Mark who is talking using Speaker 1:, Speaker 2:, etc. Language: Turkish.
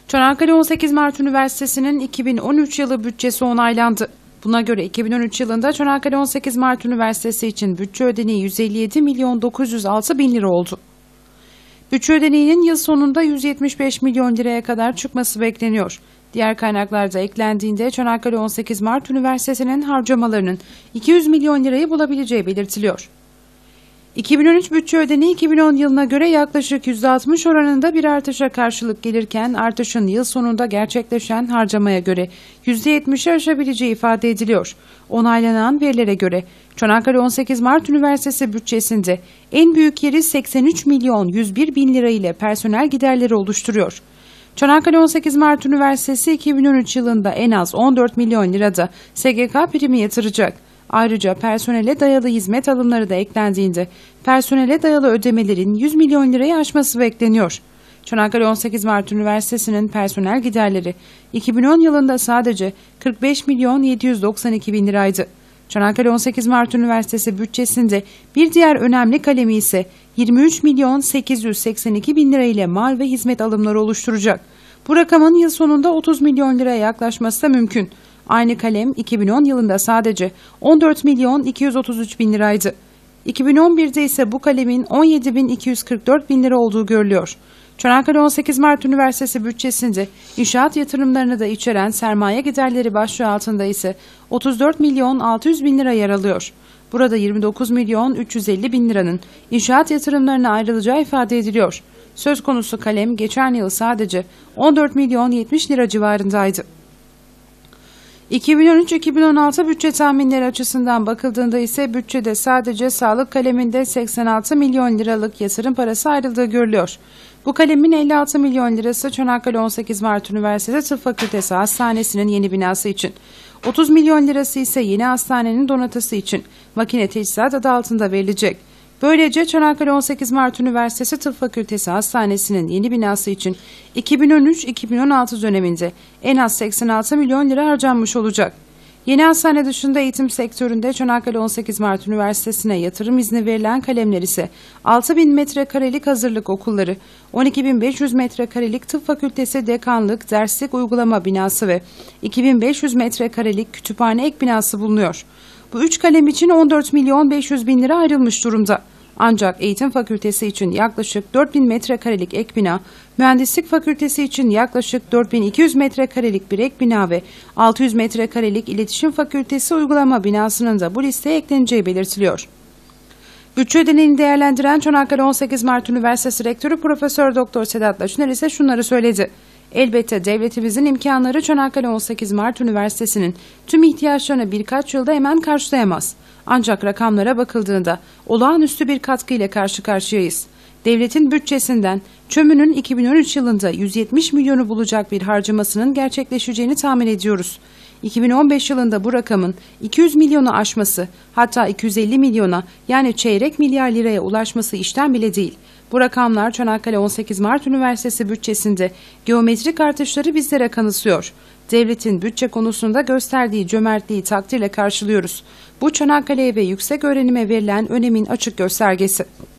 Speaker 1: Çanakkale 18 Mart Üniversitesi'nin 2013 yılı bütçesi onaylandı. Buna göre 2013 yılında Çanakkale 18 Mart Üniversitesi için bütçe ödeneği 157 milyon 906 bin lira oldu. Bütçe ödeneğinin yıl sonunda 175 milyon liraya kadar çıkması bekleniyor. Diğer kaynaklarda eklendiğinde Çanakkale 18 Mart Üniversitesi'nin harcamalarının 200 milyon lirayı bulabileceği belirtiliyor. 2013 bütçe ödeneği 2010 yılına göre yaklaşık %60 oranında bir artışa karşılık gelirken artışın yıl sonunda gerçekleşen harcamaya göre %70'i aşabileceği ifade ediliyor. Onaylanan verilere göre Çanakkale 18 Mart Üniversitesi bütçesinde en büyük yeri 83 milyon 101 bin lira ile personel giderleri oluşturuyor. Çanakkale 18 Mart Üniversitesi 2013 yılında en az 14 milyon lirada SGK primi yatıracak. Ayrıca personele dayalı hizmet alımları da eklendiğinde personele dayalı ödemelerin 100 milyon lirayı aşması bekleniyor. Çanakkale 18 Mart Üniversitesi'nin personel giderleri 2010 yılında sadece 45 milyon 792 bin liraydı. Çanakkale 18 Mart Üniversitesi bütçesinde bir diğer önemli kalemi ise 23 milyon 882 bin lira ile mal ve hizmet alımları oluşturacak. Bu rakamın yıl sonunda 30 milyon liraya yaklaşması da mümkün. Aynı kalem 2010 yılında sadece 14 milyon 233 bin liraydı. 2011'de ise bu kalemin 17 bin 244 bin lira olduğu görülüyor. Çanakkale 18 Mart Üniversitesi bütçesinde inşaat yatırımlarını da içeren sermaye giderleri başlığı altında ise 34 milyon 600 bin lira yer alıyor. Burada 29 milyon 350 bin liranın inşaat yatırımlarına ayrılacağı ifade ediliyor. Söz konusu kalem geçen yıl sadece 14 milyon 70 lira civarındaydı. 2013-2016 bütçe tahminleri açısından bakıldığında ise bütçede sadece sağlık kaleminde 86 milyon liralık yatırım parası ayrıldığı görülüyor. Bu kalemin 56 milyon lirası Çanakkale 18 Mart Üniversitesi Tıp Fakültesi Hastanesi'nin yeni binası için, 30 milyon lirası ise yeni hastanenin donatısı için makine teçhizat adı altında verilecek. Böylece Çanakkale 18 Mart Üniversitesi Tıp Fakültesi Hastanesi'nin yeni binası için 2013-2016 döneminde en az 86 milyon lira harcanmış olacak. Yeni hastane dışında eğitim sektöründe Çanakkale 18 Mart Üniversitesi'ne yatırım izni verilen kalemler ise 6.000 metrekarelik hazırlık okulları, 12.500 metrekarelik tıp fakültesi dekanlık, derslik uygulama binası ve 2.500 metrekarelik kütüphane ek binası bulunuyor. Bu üç kalem için 14 milyon 500 bin lira ayrılmış durumda. Ancak eğitim fakültesi için yaklaşık 4.000 metrekarelik ek bina, mühendislik fakültesi için yaklaşık 4.200 metrekarelik bir ek bina ve 600 metrekarelik iletişim fakültesi uygulama binasının da bu listeye ekleneceği belirtiliyor. Bütçe ödeneğini değerlendiren Çanakkale 18 Mart Üniversitesi Rektörü Profesör Doktor Sedat Taşıner ise şunları söyledi. Elbette devletimizin imkanları Çanakkale 18 Mart Üniversitesi'nin tüm ihtiyaçlarını birkaç yılda hemen karşılayamaz. Ancak rakamlara bakıldığında olağanüstü bir katkı ile karşı karşıyayız. Devletin bütçesinden ÇÖMÜ'nün 2013 yılında 170 milyonu bulacak bir harcamasının gerçekleşeceğini tahmin ediyoruz. 2015 yılında bu rakamın 200 milyonu aşması, hatta 250 milyona yani çeyrek milyar liraya ulaşması işten bile değil. Bu rakamlar Çanakkale 18 Mart Üniversitesi bütçesinde geometrik artışları bizlere kanıtlıyor. Devletin bütçe konusunda gösterdiği cömertliği takdirle karşılıyoruz. Bu Çanakkale'ye ve yüksek öğrenime verilen önemin açık göstergesi.